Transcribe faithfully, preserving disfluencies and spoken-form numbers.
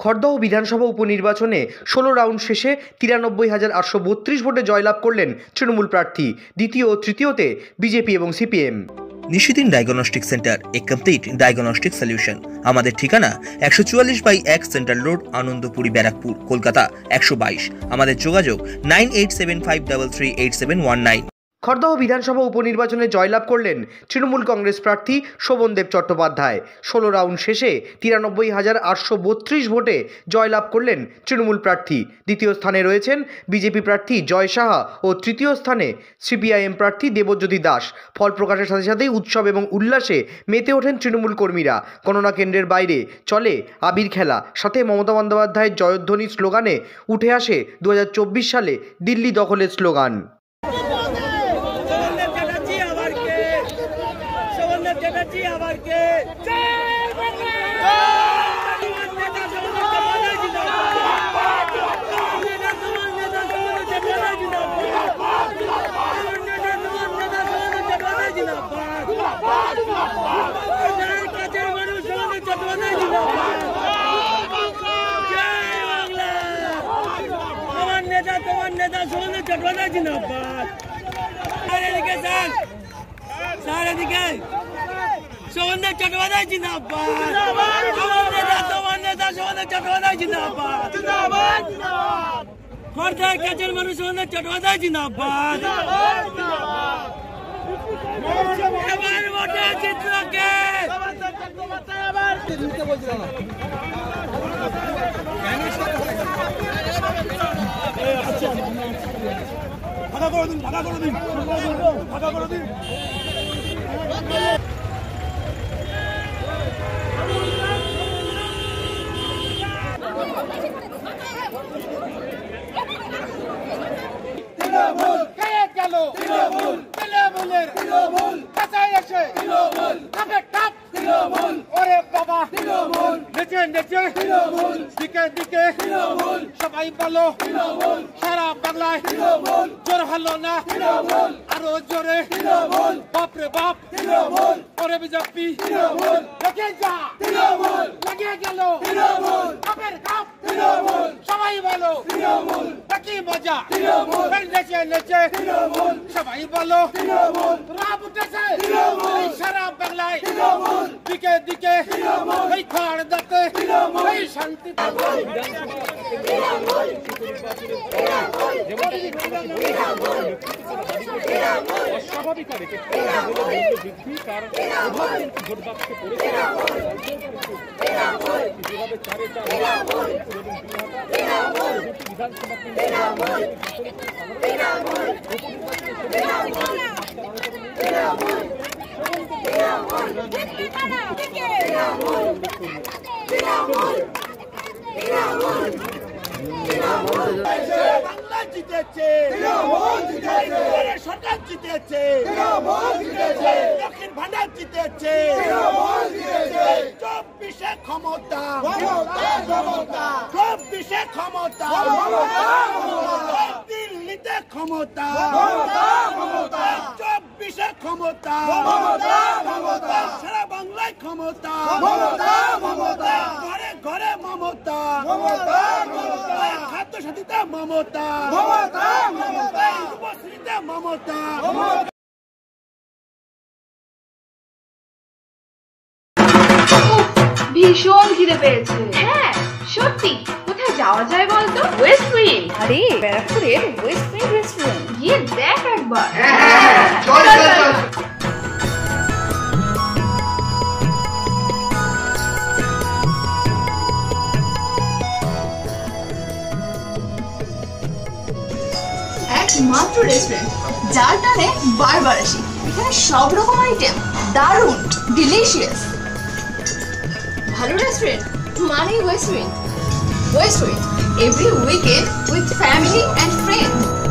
খড়দহ বিধানসভা উপনির্বাচনে ষোলো রাউন্ড শেষে তিরানব্বই হাজার আটশো বত্রিশ ভোটে জয়লাভ করলেন তৃণমূল প্রার্থী। দ্বিতীয় ও তৃতীয়তে বিজেপি এবং CPM. Nishidin diagnostic centre, a complete diagnostic solution. আমাদের ঠিকানা একশো চুয়াল্লিশ বাই এক সেন্ট্রাল রোড, আনন্দপুরি, ব্যারাকপুর, কলকাতা একশো বাইশ। আমাদের যোগাযোগ nine eight seven five three three eight seven one nine. Khardah বিধানসভা উপনির্বাচনে জয়লাভ করলেন তৃণমূল কংগ্রেস প্রার্থী শোভনদেব চট্টোপাধ্যায়। ষোলো রাউন্ড শেষে তিরানব্বই হাজার আটশো বত্রিশ ভোটে জয়লাভ করলেন তৃণমূল প্রার্থী। দ্বিতীয় স্থানে রয়েছেন বিজেপি প্রার্থী জয় সাহা ও তৃতীয় স্থানে সিপিআইএম প্রার্থী দেবজ্যোতি দাস। ফল প্রকাশের সাথে সাথেই উৎসব এবং উল্লাসে মেতে ওঠেন তৃণমূল কর্মীরা। গণনা কেন্দ্রের বাইরে চলে আবির খেলা, সাথে মমতা বন্দ্যোপাধ্যায়ের জয়ধ্বনি স্লোগানে উঠে আসে দু হাজার চব্বিশ সালে দিল্লি দখলের স্লোগান। শোভনদেব চট্টোপাধ্যায় জিন্দাবাদ, তোমার নেতা তোমার নেতা শোভনদেব চট্টোপাধ্যায় জিন্দাবাদ, খড়দহের কাছের মানুষ শোভনদেব চট্টোপাধ্যায় জিন্দাবাদ। এবার ভোটে জিতলো কে? ভাগা করে দিন, ভাগা করে দিন, ভাগা করে দিন। তৃণমূল কে গেল? তৃণমূল তৃণমূলের তৃণমূল কাছায় এসে তৃণমূল কাপে কাপ তৃণমূল, ওরে বাবা তৃণমূল, নেচে নেচে তৃণমূল, দিকে দিকে তৃণমূল, সবাই বলো তৃণমূল, সারা বাংলায় তৃণমূল, জোর হলো না তৃণমূল, আরো জোরে তৃণমূল, বাপরে বাপ তৃণমূল, ওরে বিজেপি তৃণমূল, লেগে যা তৃণমূল, লেগে গেল তৃণমূল, কাপের কাপ তৃণমূল, সবাই বলো তৃণমূল, কি মজা তৃণমূল, নেচে নেচে তৃণমূল, সবাই বলো তৃণমূল, রাব উঠেছে তৃণমূল, সারা বাংলায় তৃণমূল, দিকে দিকে তৃণমূল, এই খড়দহতে তৃণমূল, এই শান্তি অস্বাভাবিক বৃদ্ধি তার প্রভাব কিন্তু ভোট বাক্সে পড়েছে। যেভাবে চারে চার বিধানসভা বাংলা জিতেছে, সরকার জিতেছে, দক্ষিণ ভান্ডার জিতেছে, চব্বিশে ক্ষমতা, চব্বিশে ক্ষমতা, দিল্লিতে ক্ষমতা, চব্বিশে ক্ষমতা, সারা বাংলায় ক্ষমতা, ঘরে ঘরে মমতা, খাদ্য সাথীতে মমতা, যুবশ্রীতে মমতা। ভীষণ খিদে পেয়েছে। হ্যাঁ সত্যি, কোথায় যাওয়া যায় বলতো? West wing. আরে ব্যারাকপুরের ওয়েস্ট উইং রেস্টুরেন্ট, গিয়ে দেখ একবার। একমাত্র রেস্টুরেন্ট যার টানে বারবার আসি। এখানে সব রকম আইটেম, দারুণ ডিলিশিয়াস। ভালো রেস্টুরেন্ট মানে west wing. West wing every weekend with family and friends.